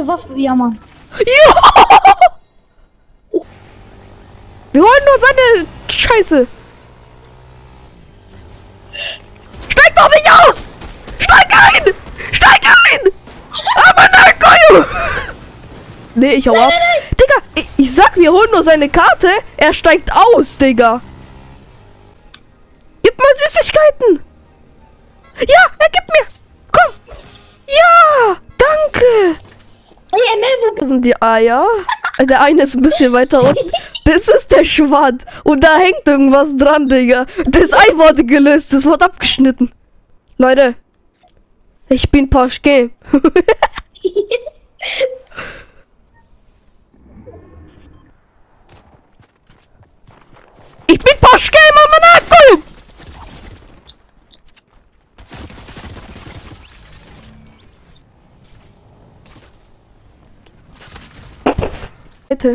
gute Waffe, ja, Mann. Ja! Wir holen nur seine Scheiße. Steig doch nicht aus! Steig ein! Steig ein! Aber nein, Koyo! Nee, ich hau ab. Digga, ich sag, wir holen nur seine Karte. Er steigt aus, Digga. Gib mal Süßigkeiten. Ja, er gibt mir. Komm. Ja, danke. Hey, ML, Das sind die Eier. Der eine ist ein bisschen weiter unten. Das ist der Schwand. Und da hängt irgendwas dran, Digga. Das Ei wurde gelöst. Das wurde abgeschnitten. Leute. Ich bin Paschke. Ich bin Paschke, Mama. Bitte.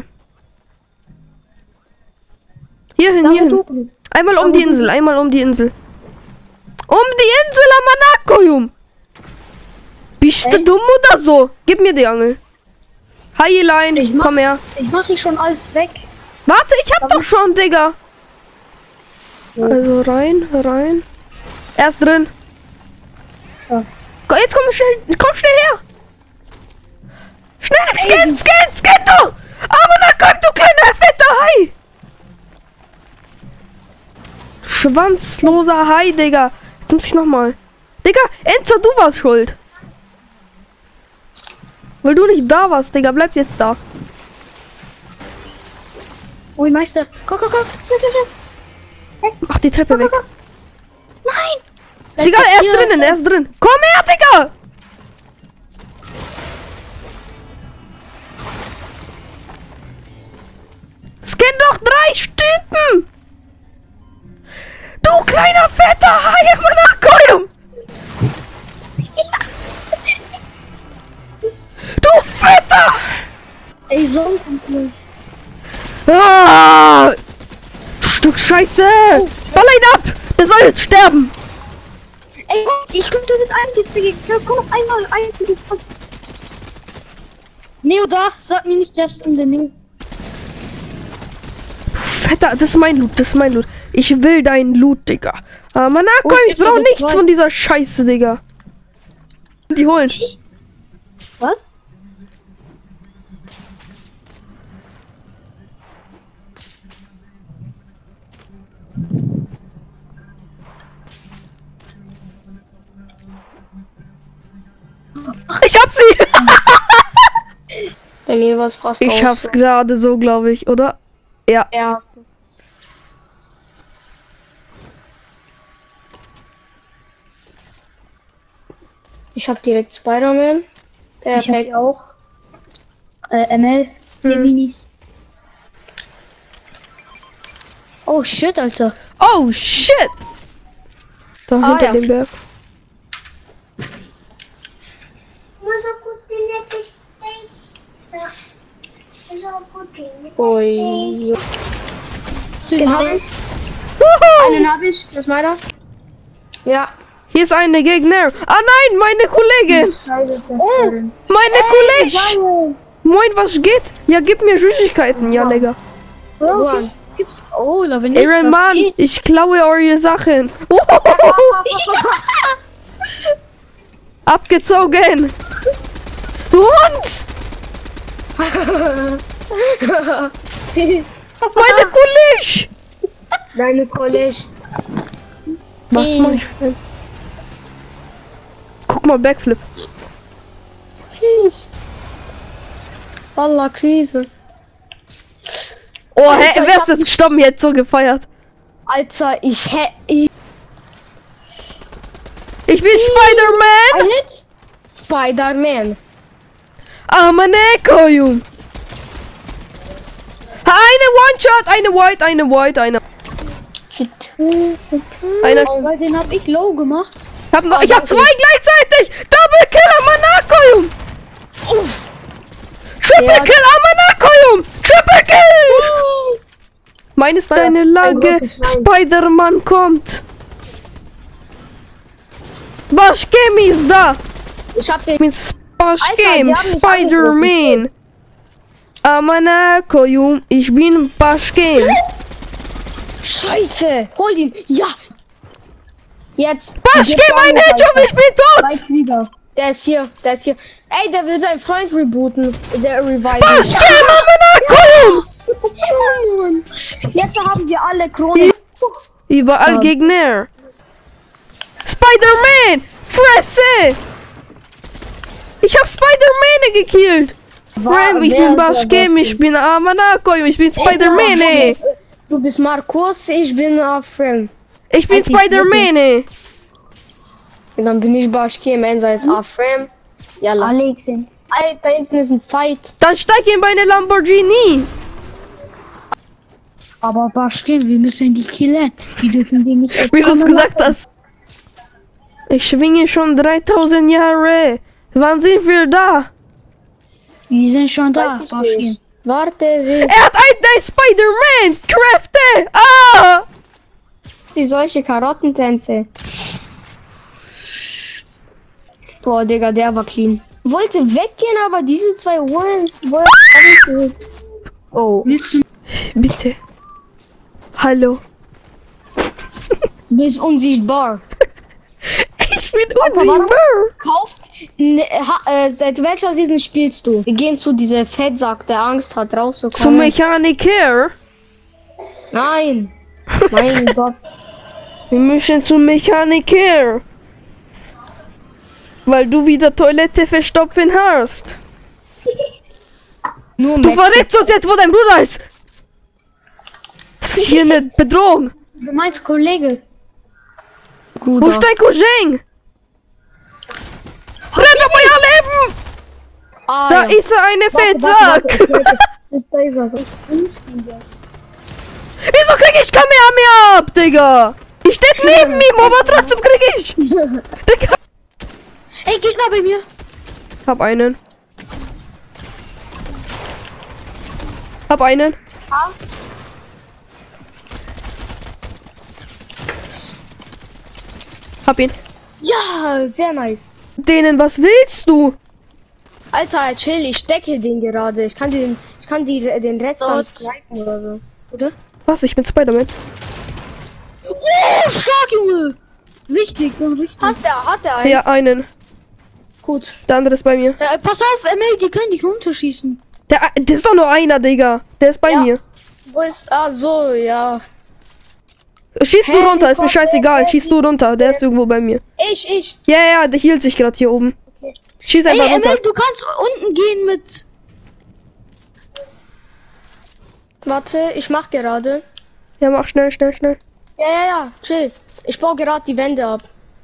Hierhin, hierhin. Einmal um die Insel, einmal um die Insel. Um die Insel, Amanakoyum. Bist du dumm oder so? Gib mir die Angel. Highline, komm her. Ich mach hier schon alles weg. Warte, ich hab doch schon, Digga. Also rein, rein. Er ist drin. Ja. Jetzt komm schnell her. Schnell, scan doch. Amanakoyum, du kleiner fetter Hai. Schwanzloser Hai, Digga. Jetzt muss ich nochmal. Digga, Enzo, du warst schuld. Weil du nicht da warst, Digga. Bleib jetzt da. Ui, Meister. Guck. Hey. Mach die Treppe weg. Guck. Nein. Ist egal, er ist drin. Komm her, Digga. Scan doch 3 Stücken. Du kleiner fetter Hai, Amanakoyum. Du fetter. Ey, so durch. Ah, Stück Scheiße. Ball ihn ab. Der soll jetzt sterben. Ey, ich könnte das Einzige gegen. Komm noch einmal. Neo da. Sag mir nicht, der ist in der Nähe. Fetter, das ist mein Loot, Ich will deinen Loot, Digga. Amanakoyum, ich brauche nichts von dieser Scheiße, Digga. Die holen. Was? Ich hab sie. Bei mir war es fast Ich hab's gerade so, glaube ich, oder? Ja. Ja. Ich hab direkt Spider-Man. Der Ich hab Pack die auch. ML. Die Minis. Oh shit, Alter. Oh, shit. Da hinter ja. dem Berg. Ui. Hast du den hab ich? Einen hab ich. Das ist meiner? Ja. Hier ist eine Gegner. Ah nein, meine Kollegin. Oh. Meine Kollegin. Moin, was geht? Ja, gib mir Süßigkeiten. Ja, Digga. Okay. Gibt's. Oh, da bin ich. Aaron, Mann, ich klaue eure Sachen. Abgezogen. Du Hund. Meine Kollegin. Deine Kollege. Was mach ich denn? Guck mal, Backflip. Voller Krise. Oh, Alter, wer ist das gestorben? Jetzt so gefeiert. Alter, ich Ich will Spider-Man. Hit? Spider-Man. Amanakoyum. Eine One-Shot, eine White. Einer. Weil den hab ich low gemacht. Ich hab 2 gleichzeitig. Double Kill Amanakoyum. Triple Kill Amanakoyum. Triple Kill. Meine ist eine Lage. Spider-Man kommt. Baschkemi ist da. Ich hab den. Mit Baschgame, die haben mich Spider-Man. Amanakoyum, ich bin Baschgame. Scheiße! Hol ihn! Ja! Jetzt! Baschgame, ein Headshot, ich bin tot! Zwei Krieger. Der ist hier, der ist hier. Ey, der will seinen Freund rebooten. Der revive. Baschgame, Amanakoyum! Jetzt haben wir alle Kronen. Überall Gegner. Spider-Man! Fresse! Ich hab Spider-Man gekillt! Ram, ich bin Baschgame, ich bin Amanakoyum, ich bin Spider-Man, ey! Du bist Markus, ich bin Afrem. Ich bin Spider-Man, ey! Und dann bin ich Baschke, Mensa ist Afrem. Ja, Alex sind. Ey, da hinten ist ein Fight. Dann steig in meine Lamborghini! Aber Baschke, wir müssen die killen. Die dürfen die nicht Wie du es gesagt hast. Ich schwinge schon 3000 Jahre. Wann sind wir da? Die sind schon da, Weiß ich Baschke. nicht. Warte, Er hat ein Spider-Man! Kräfte! Ah! sie solche Karottentänze. Boah, Digga, der war clean. Wollte weggehen, aber diese zwei Warrens wollten. Oh. Willst du? Bitte. Hallo. Du bist unsichtbar. Ich bin unsichtbar. Kauft. Seit welcher Season spielst du? Wir gehen zu dieser Fettsack, der Angst hat Zum rauszukommen. Mechaniker. Nein. Mein Gott. Wir müssen zum Mechaniker. Weil du wieder Toilette verstopfen hast. Nur Du Max. verrätst uns jetzt, wo dein Bruder ist. Das ist hier eine Bedrohung. Du meinst Kollege? Wo Bruder. ist dein Cousin? Renn auf euer Leben! Ah, Da ja. ist er, eine Warte, Fettsack. Da ist er. Wieso krieg ich Kamehameha ab, Digga? Ich steht neben ihm, aber trotzdem krieg ich. Digga. Ey, Gegner bei mir! Hab einen. Hab einen. Hab ihn. Ja, sehr nice. Denen, was willst du? Alter, chill, ich decke den gerade. Ich kann den Rest dann Dort. snipen oder so. Oder? Was? Ich bin Spider-Man. Oh, stark, Junge! Richtig, richtig. Hat er einen? Ja, einen. Gut. Der andere ist bei mir. Pass auf, ML, die können dich runterschießen. Der ist doch nur einer, Digga. Der ist bei Ja. mir. Wo ist. Ah, so, ja. Schießt du Hä, runter, ist mir Gott, scheißegal. Schießt du runter, der ist irgendwo bei mir. Ich. Ja, ja, der hielt sich gerade hier oben. Okay. Schieß Ey, einfach runter. ML, du kannst unten gehen mit. Warte, ich mach gerade. Ja, mach schnell, schnell, schnell. Ja, chill. Ich baue gerade die Wände ab.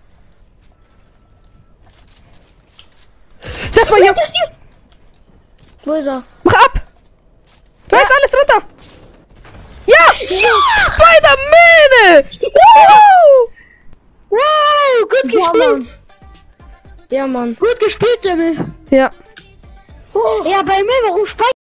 Das war hier. Wo ist er? Mach ab! Da ist alles runter! Ja! Spider-Man! Woo! Wow, gut Ja, gespielt! Ja, Mann. Gut gespielt, ML. Ja. Ja, bei mir, warum speichert